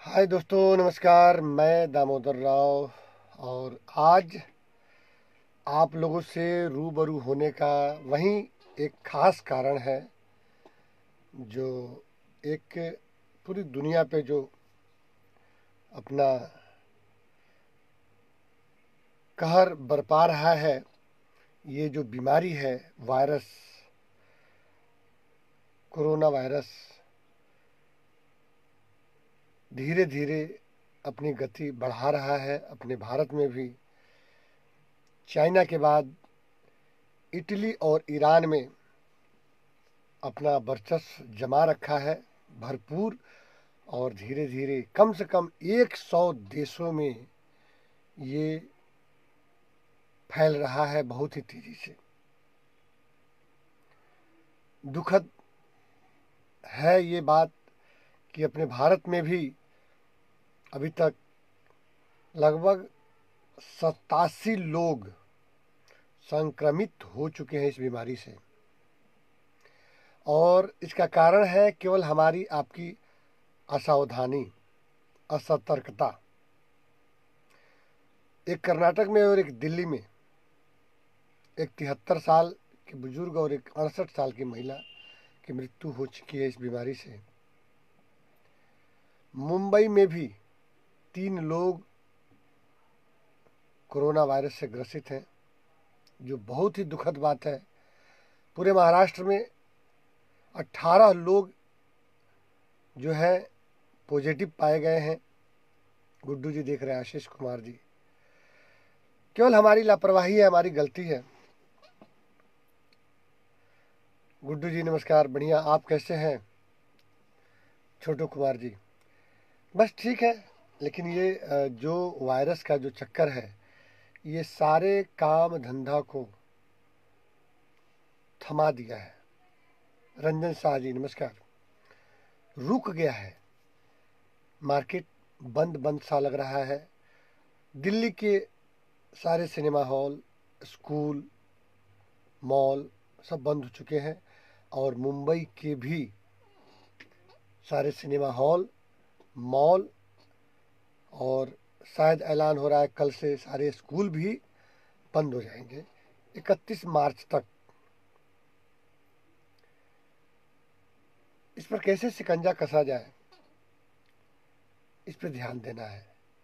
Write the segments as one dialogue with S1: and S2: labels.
S1: हाय दोस्तों, नमस्कार। मैं दामोदर राव और आज आप लोगों से रूबरू होने का वही एक खास कारण है जो एक पूरी दुनिया पे जो अपना कहर बरपा रहा है। ये जो बीमारी है, वायरस, कोरोना वायरस धीरे धीरे अपनी गति बढ़ा रहा है। अपने भारत में भी चाइना के बाद इटली और ईरान में अपना वर्चस्व जमा रखा है भरपूर। और धीरे धीरे कम से कम 100 देशों में ये फैल रहा है बहुत ही तेजी से। दुखद है ये बात कि अपने भारत में भी अभी तक लगभग 87 लोग संक्रमित हो चुके हैं इस बीमारी से। और इसका कारण है केवल हमारी आपकी असावधानी, असतर्कता। एक कर्नाटक में और एक दिल्ली में एक 73 साल के बुजुर्ग और एक 68 साल की महिला की मृत्यु हो चुकी है इस बीमारी से। मुंबई में भी 3 लोग कोरोना वायरस से ग्रसित हैं, जो बहुत ही दुखद बात है। पूरे महाराष्ट्र में 18 लोग जो है पॉजिटिव पाए गए हैं। गुड्डू जी देख रहे हैं, आशीष कुमार जी। केवल हमारी लापरवाही है, हमारी गलती है। गुड्डू जी नमस्कार, बढ़िया। आप कैसे हैं? छोटू कुमार जी बस ठीक है। लेकिन ये जो वायरस का जो चक्कर है, ये सारे काम धंधा को थमा दिया है। रंजन शाह जी नमस्कार। रुक गया है, मार्केट बंद बंद सा लग रहा है। दिल्ली के सारे सिनेमा हॉल, स्कूल, मॉल सब बंद हो चुके हैं। और मुंबई के भी सारे सिनेमा हॉल, मॉल, और शायद ऐलान हो रहा है कल से सारे स्कूल भी बंद हो जाएंगे 31 मार्च तक। इस पर कैसे शिकंजा कसा जाए, इस पर ध्यान देना है।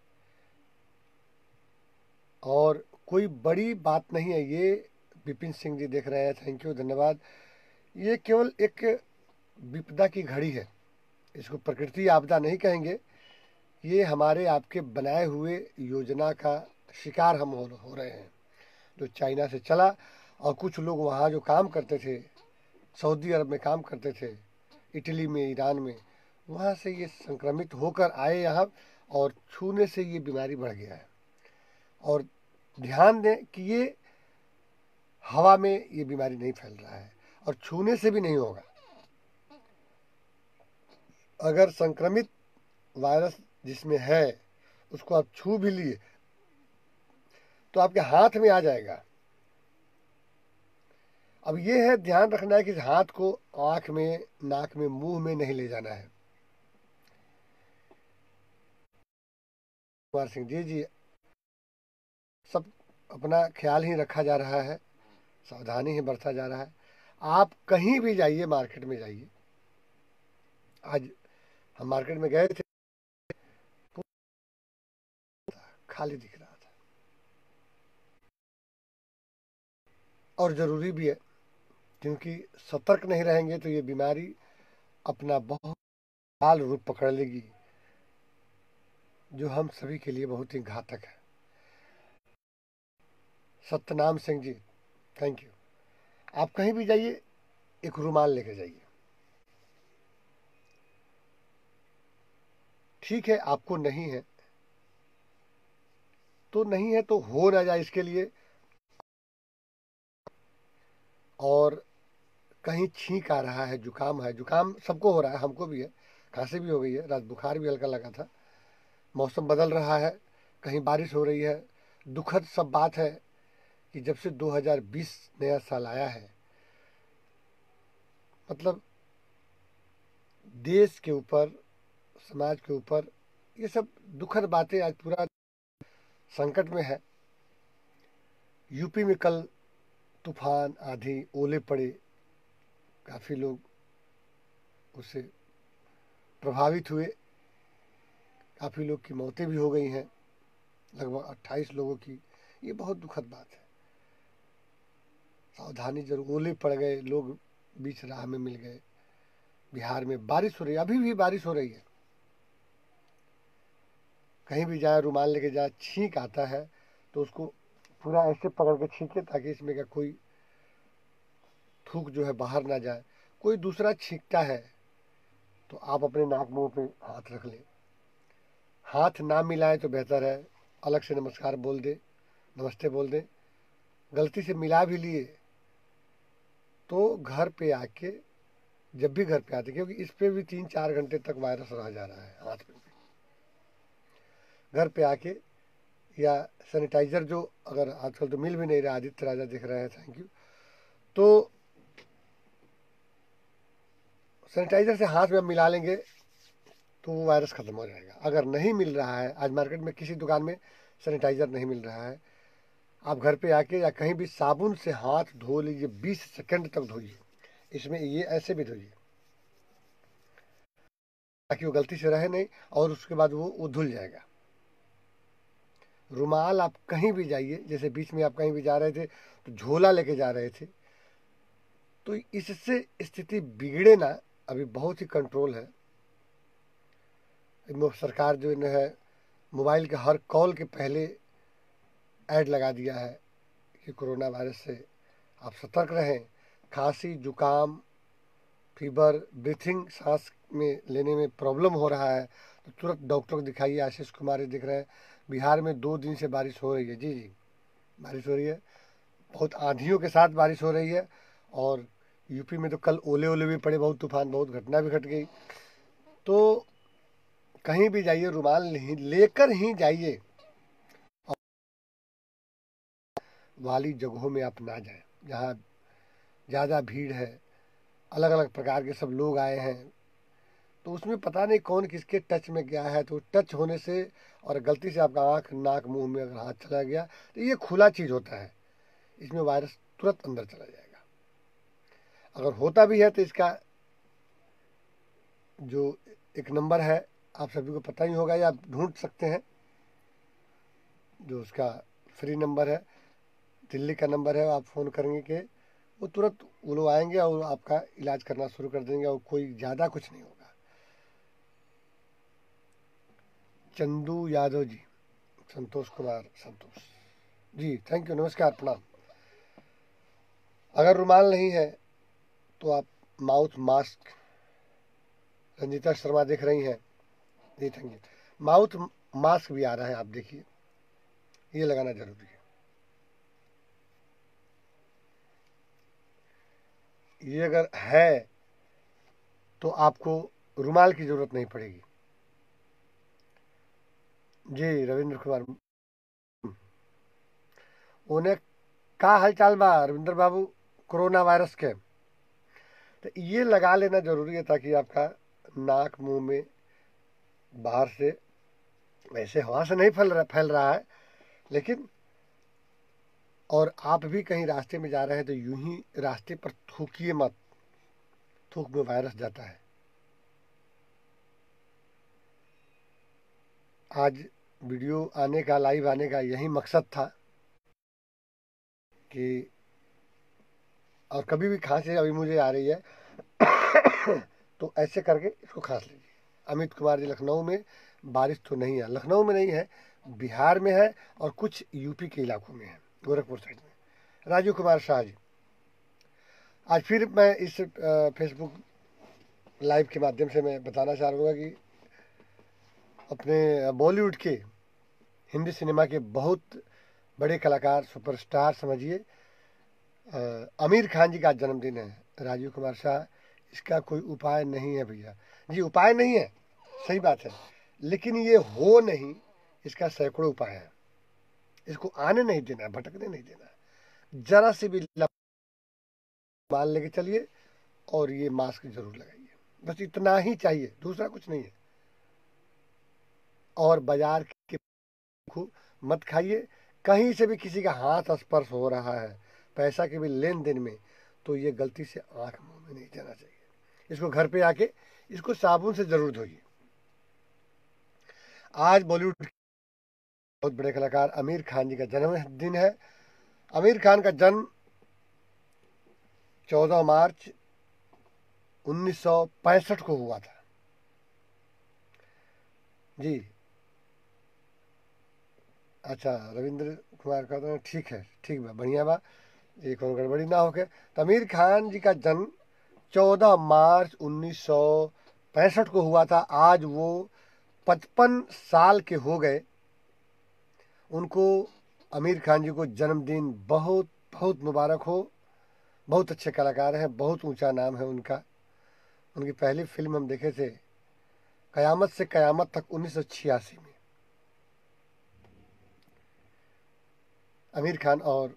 S1: और कोई बड़ी बात नहीं है ये। विपिन सिंह जी देख रहे हैं, थैंक यू, धन्यवाद। ये केवल एक विपदा की घड़ी है। इसको प्रकृति आपदा नहीं कहेंगे। ये हमारे आपके बनाए हुए योजना का शिकार हम हो रहे हैं, जो चाइना से चला। और कुछ लोग वहाँ जो काम करते थे, सऊदी अरब में काम करते थे, इटली में, ईरान में, वहाँ से ये संक्रमित होकर आए यहाँ। और छूने से ये बीमारी बढ़ गया है। और ध्यान दें कि ये हवा में ये बीमारी नहीं फैल रहा है और छूने से भी नहीं होगा। अगर संक्रमित वायरस जिसमें है उसको आप छू भी लिए तो आपके हाथ में आ जाएगा। अब ये है, ध्यान रखना है कि हाथ को आंख में, नाक में, मुंह में नहीं ले जाना है। कुमार सिंह जी जी, सब अपना ख्याल ही रखा जा रहा है, सावधानी ही बरता जा रहा है। आप कहीं भी जाइए, मार्केट में जाइए। आज हम मार्केट में गए थे, खाली दिख रहा था। और ज़रूरी भी है, क्योंकि सतर्क नहीं रहेंगे तो ये बीमारी अपना बहुत लाल रूप पकड़ लेगी, जो हम सभी के लिए बहुत ही घातक है। Satyanam Singh ji thank you. आप कहीं भी जाइए, एक रुमाल लेके जाइए। ठीक है, आपको नहीं है तो नहीं है, तो हो ना जाए इसके लिए। और कहीं छींक आ रहा है, जुकाम है, जुकाम सबको हो रहा है, हमको भी है, खांसी भी हो गई है, रात बुखार भी हल्का लगा था। मौसम बदल रहा है, कहीं बारिश हो रही है। दुखद सब बात है कि जब से 2020 नया साल आया है, मतलब देश के ऊपर, समाज के ऊपर ये सब दुखद बातें, आज पूरा संकट में है। यूपी में कल तूफान, आंधी, ओले पड़े, काफ़ी लोग उससे प्रभावित हुए, काफ़ी लोग की मौतें भी हो गई हैं, लगभग 28 लोगों की। ये बहुत दुखद बात है। सावधानी जरूर। ओले पड़ गए, लोग बीच राह में मिल गए। बिहार में बारिश हो रही है, अभी भी बारिश हो रही है। कहीं भी जाए, रुमाल लेके जाए, छींक आता है तो उसको पूरा ऐसे पकड़ के छींके ताकि इसमें का कोई थूक जो है बाहर ना जाए। कोई दूसरा छींकता है तो आप अपने नाक मुंह पे हाथ रख लें। हाथ ना मिलाएं तो बेहतर है। अलग से नमस्कार बोल दे, नमस्ते बोल दे। गलती से मिला भी लिए तो घर पे आके, जब भी घर पे आते, क्योंकि इस पे भी 3-4 घंटे तक वायरस रह जा रहा है हाथ में भी, घर पे आके या सैनिटाइजर, जो अगर आजकल तो मिल भी नहीं रहा, आदित्य राजा दिख रहे हैं, थैंक यू, तो सैनिटाइजर से हाथ में मिला लेंगे तो वो वायरस खत्म हो जाएगा। अगर नहीं मिल रहा है, आज मार्केट में किसी दुकान में सैनिटाइजर नहीं मिल रहा है, आप घर पे आके या कहीं भी साबुन से हाथ धो लीजिए, 20 सेकंड तक धोइए। इसमें ये ऐसे भी धोइए ताकि वो गलती से रहे नहीं, और उसके बाद वो धुल जाएगा। रुमाल आप कहीं भी जाइए, जैसे बीच में आप कहीं भी जा रहे थे तो झोला लेके जा रहे थे, तो इससे स्थिति बिगड़े ना। अभी बहुत ही कंट्रोल है। सरकार जो है मोबाइल के हर कॉल के पहले ऐड लगा दिया है कि कोरोना वायरस से आप सतर्क रहें। खांसी, जुकाम, फीवर, ब्रीथिंग, सांस में लेने में प्रॉब्लम हो रहा है तो तुरंत डॉक्टर को दिखाइए। आशीष कुमार जी दिख रहे हैं। बिहार में 2 दिन से बारिश हो रही है। जी जी, बारिश हो रही है, बहुत आंधियों के साथ बारिश हो रही है। और यूपी में तो कल ओले ओले भी पड़े, बहुत तूफान, बहुत घटना भी घट गई। तो कहीं भी जाइए, रुमाल नहीं लेकर ही जाइए। और वाली जगहों में आप ना जाएं जहाँ ज़्यादा भीड़ है, अलग अलग प्रकार के सब लोग आए हैं, तो उसमें पता नहीं कौन किसके टच में गया है। तो टच होने से और गलती से आपका आँख, नाक, मुंह में अगर हाथ चला गया तो ये खुला चीज़ होता है, इसमें वायरस तुरंत अंदर चला जाएगा। अगर होता भी है तो इसका जो एक नंबर है, आप सभी को पता ही होगा या आप ढूंढ सकते हैं, जो उसका फ्री नंबर है, दिल्ली का नंबर है। आप फ़ोन करेंगे कि वो तुरंत वो लोग आएंगे और आपका इलाज करना शुरू कर देंगे, और कोई ज़्यादा कुछ नहीं होगा। चंदू यादव जी, संतोष कुमार संतोष जी, थैंक यू, नमस्कार, प्रणाम। अगर रुमाल नहीं है तो आप माउथ मास्क, रंजिता शर्मा देख रही हैं ji, thank you. Mouth mask भी आ रहा है, आप देखिए, ये लगाना जरूरी है। ये अगर है तो आपको रुमाल की जरूरत नहीं पड़ेगी। जी रविंद्र कुमार, उन्हें का हाल चाल बा रविंद्र बाबू कोरोना वायरस के? तो ये लगा लेना जरूरी है ताकि आपका नाक, मुंह में बाहर से, वैसे हवा से नहीं फैल रहा है, लेकिन, और आप भी कहीं रास्ते में जा रहे हैं तो यूं ही रास्ते पर थूकिए मत, थूक में वायरस जाता है। आज वीडियो आने का, लाइव आने का यही मकसद था कि, और कभी भी खांसी अभी मुझे आ रही है तो ऐसे करके इसको खांस लीजिए। अमित कुमार जी, लखनऊ में बारिश तो नहीं है। लखनऊ में नहीं है, बिहार में है और कुछ यूपी के इलाकों में है, गोरखपुर साइड में। राजू कुमार शाह जी, आज फिर मैं इस फेसबुक लाइव के माध्यम से मैं बताना चाहूँगा कि अपने बॉलीवुड के, हिंदी सिनेमा के बहुत बड़े कलाकार, सुपरस्टार समझिए, आमिर खान जी का जन्मदिन है। राजीव कुमार शाह, इसका कोई उपाय नहीं है भैया जी। उपाय नहीं है, सही बात है, लेकिन ये हो नहीं, इसका सैकड़ों उपाय है। इसको आने नहीं देना, भटकने नहीं देना। जरा से भी मान लेके चलिए, और ये मास्क जरूर लगाइए। बस इतना ही चाहिए, दूसरा कुछ नहीं है। और बाजार के मत खाइए। कहीं से भी किसी का हाथ स्पर्श हो रहा है पैसा के भी लेन देन में, तो ये गलती से आंख मुंह में नहीं जाना चाहिए। इसको घर पे आके इसको साबुन से जरूर धोइए। आज बॉलीवुड के बहुत बड़े कलाकार आमिर खान जी का जन्मदिन है। आमिर खान का जन्म 14 मार्च 1965 को हुआ था। जी अच्छा, रविंद्र कुमार का तो ठीक है, ठीक बा, बढ़िया बा, ये कोनो गड़बड़ी ना होके। तो आमिर खान जी का जन्म 14 मार्च 1965 को हुआ था। आज वो 55 साल के हो गए। उनको, आमिर खान जी को जन्मदिन बहुत बहुत मुबारक हो। बहुत अच्छे कलाकार हैं, बहुत ऊंचा नाम है उनका। उनकी पहली फिल्म हम देखे थे कयामत से कयामत तक 1986 में। आमिर खान और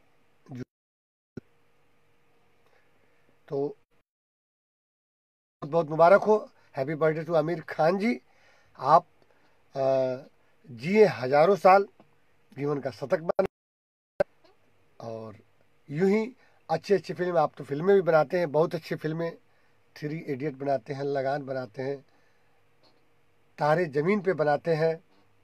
S1: तो बहुत बहुत मुबारक हो। Happy birthday to Aamir Khan ji. आप जिए हजारों साल, जीवन का शतक बने। और यूं ही अच्छी अच्छी फिल्म, आप तो फिल्में भी बनाते हैं, बहुत अच्छी फिल्में, 3 इडियट बनाते हैं, लगान बनाते हैं, तारे जमीन पे बनाते हैं।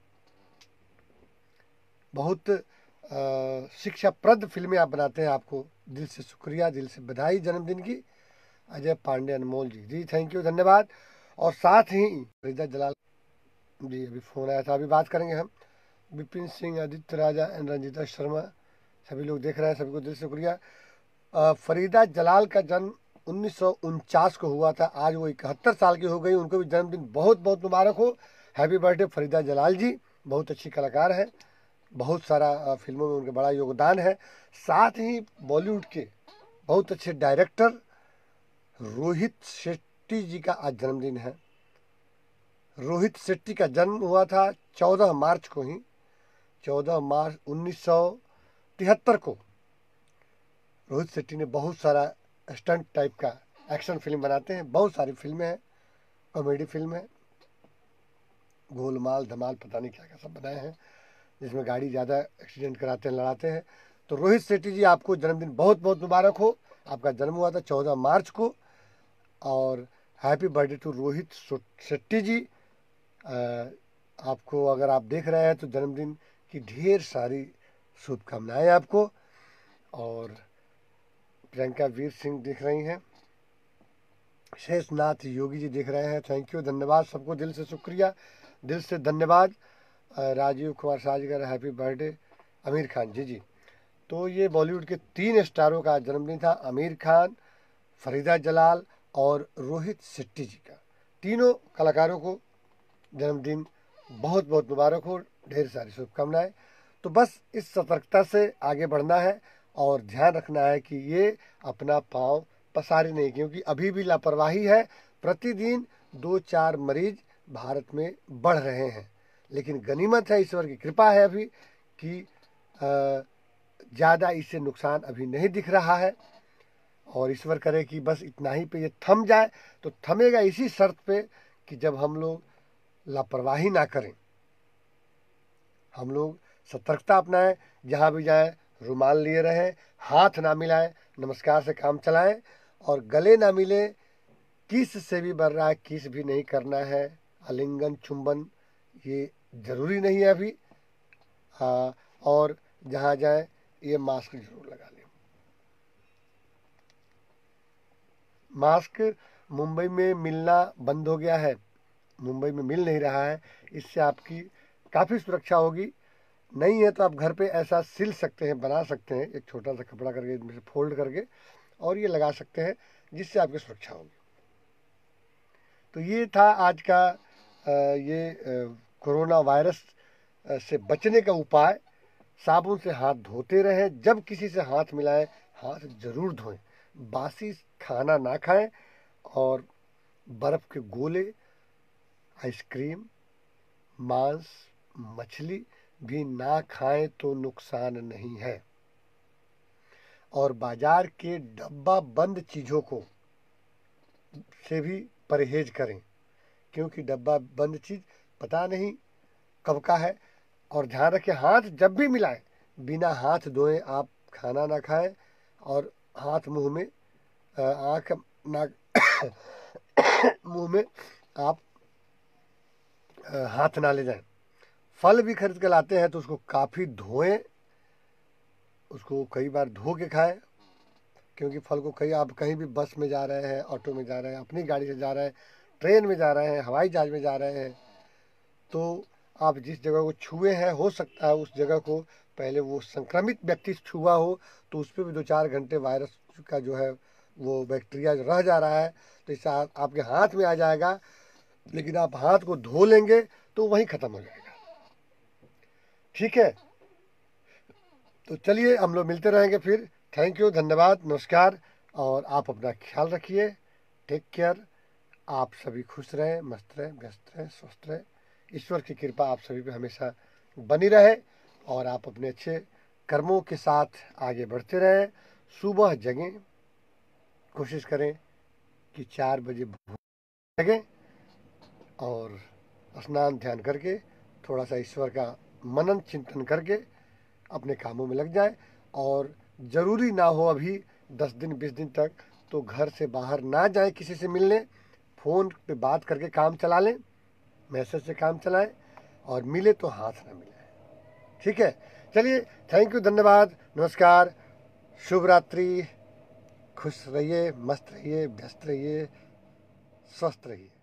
S1: बहुत शिक्षाप्रद फिल्में आप बनाते हैं। आपको दिल से शुक्रिया, दिल से बधाई जन्मदिन की। अजय पांडे अनमोल जी, जी थैंक यू, धन्यवाद। और साथ ही फरीदा जलाल जी, अभी फ़ोन आया था, अभी बात करेंगे हम। विपिन सिंह, आदित्य राजा एंड रंजीता शर्मा, सभी लोग देख रहे हैं, सभी को दिल से शुक्रिया। फरीदा जलाल का जन्म 1949 को हुआ था। आज वो 71 साल की हो गई। उनको भी जन्मदिन बहुत बहुत मुबारक हो। Happy birthday Farida Jalal ji. बहुत अच्छी कलाकार है, बहुत सारा फिल्मों में उनका बड़ा योगदान है। साथ ही बॉलीवुड के बहुत अच्छे डायरेक्टर रोहित शेट्टी जी का आज जन्मदिन है। रोहित शेट्टी का जन्म हुआ था 14 मार्च को ही, 14 मार्च 1973 को। रोहित शेट्टी ने बहुत सारा स्टंट टाइप का एक्शन फिल्म बनाते हैं, बहुत सारी फिल्में हैं, कॉमेडी फिल्म है, गोलमाल धमाल पता नहीं क्या क्या सब बनाए हैं, जिसमें गाड़ी ज़्यादा एक्सीडेंट कराते हैं, लड़ाते हैं। तो रोहित शेट्टी जी, आपको जन्मदिन बहुत बहुत मुबारक हो। आपका जन्म हुआ था 14 मार्च को। और happy birthday to Rohit Shetty ji. आपको, अगर आप देख रहे हैं तो जन्मदिन की ढेर सारी शुभकामनाएं आपको। और प्रियंका वीर सिंह दिख रही हैं, शेषनाथ योगी जी दिख रहे हैं, थैंक यू, धन्यवाद, सबको दिल से शुक्रिया, दिल से धन्यवाद। Rajiv Kumar Sajgar, happy birthday Aamir Khan ji. जी तो ये बॉलीवुड के 3 स्टारों का जन्मदिन था, आमिर खान, फरीदा जलाल और रोहित शेट्टी जी का। तीनों कलाकारों को जन्मदिन बहुत बहुत मुबारक हो, ढेर सारी शुभकामनाएं। तो बस इस सतर्कता से आगे बढ़ना है और ध्यान रखना है कि ये अपना पाँव पसारे नहीं, क्योंकि अभी भी लापरवाही है। प्रतिदिन 2-4 मरीज भारत में बढ़ रहे हैं, लेकिन गनीमत है, ईश्वर की कृपा है अभी कि ज़्यादा इससे नुकसान अभी नहीं दिख रहा है। और ईश्वर करे कि बस इतना ही पे ये थम जाए। तो थमेगा इसी शर्त पे कि जब हम लोग लापरवाही ना करें, हम लोग सतर्कता अपनाएं, जहाँ भी जाएं रुमाल लिए रहें, हाथ ना मिलाएं, नमस्कार से काम चलाएं, और गले ना मिले, किस से भी बढ़ रहा है किस भी नहीं करना है, आलिंगन चुंबन ये जरूरी नहीं है अभी। और जहाँ जाएं ये मास्क जरूर लगा लें। मास्क मुंबई में मिलना बंद हो गया है, मुंबई में मिल नहीं रहा है, इससे आपकी काफ़ी सुरक्षा होगी। नहीं है तो आप घर पे ऐसा सिल सकते हैं, बना सकते हैं, एक छोटा सा कपड़ा करके इसमें से फोल्ड करके, और ये लगा सकते हैं, जिससे आपकी सुरक्षा होगी। तो ये था आज का कोरोना वायरस से बचने का उपाय। साबुन से हाथ धोते रहें, जब किसी से हाथ मिलाएं हाथ जरूर धोएं, बासी खाना ना खाएं, और बर्फ़ के गोले, आइसक्रीम, मांस, मछली भी ना खाएं तो नुकसान नहीं है। और बाजार के डब्बा बंद चीज़ों को से भी परहेज करें, क्योंकि डब्बा बंद चीज़ पता नहीं कब का है। और ध्यान रखें, हाथ जब भी मिलाएं बिना हाथ धोए आप खाना ना खाएं, और हाथ मुंह में आँख नाक मुंह में आप हाथ ना ले जाएं। फल भी खरीद के लाते हैं तो उसको काफ़ी धोएं, उसको कई बार धो के खाएं, क्योंकि फल को आप कहीं भी बस में जा रहे हैं, ऑटो में जा रहे हैं, अपनी गाड़ी से जा रहे हैं, ट्रेन में जा रहे हैं, हवाई जहाज में जा रहे हैं, तो आप जिस जगह को छुए हैं हो सकता है उस जगह को पहले वो संक्रमित व्यक्ति छुआ हो, तो उस पर भी 2-4 घंटे वायरस का जो है वो बैक्टीरिया रह जा रहा है, तो इससे आपके हाथ में आ जाएगा। लेकिन आप हाथ को धो लेंगे तो वहीं ख़त्म हो जाएगा। ठीक है, तो चलिए हम लोग मिलते रहेंगे फिर। थैंक यू, धन्यवाद, नमस्कार। और आप अपना ख्याल रखिए, टेक केयर। आप सभी खुश रहें, मस्त रहें, व्यस्त रहें, स्वस्थ रहें। ईश्वर की कृपा आप सभी पे हमेशा बनी रहे, और आप अपने अच्छे कर्मों के साथ आगे बढ़ते रहें। सुबह जगें, कोशिश करें कि 4 बजे जगें और स्नान ध्यान करके थोड़ा सा ईश्वर का मनन चिंतन करके अपने कामों में लग जाए। और ज़रूरी ना हो अभी 10 दिन 20 दिन तक तो घर से बाहर ना जाए किसी से मिलने, फ़ोन पे बात करके काम चला लें, मैसेज से काम चलाएं, और मिले तो हाथ ना मिलाएं। ठीक है, चलिए, थैंक यू, धन्यवाद, नमस्कार, शुभ रात्रि। खुश रहिए, मस्त रहिए, व्यस्त रहिए, स्वस्थ रहिए।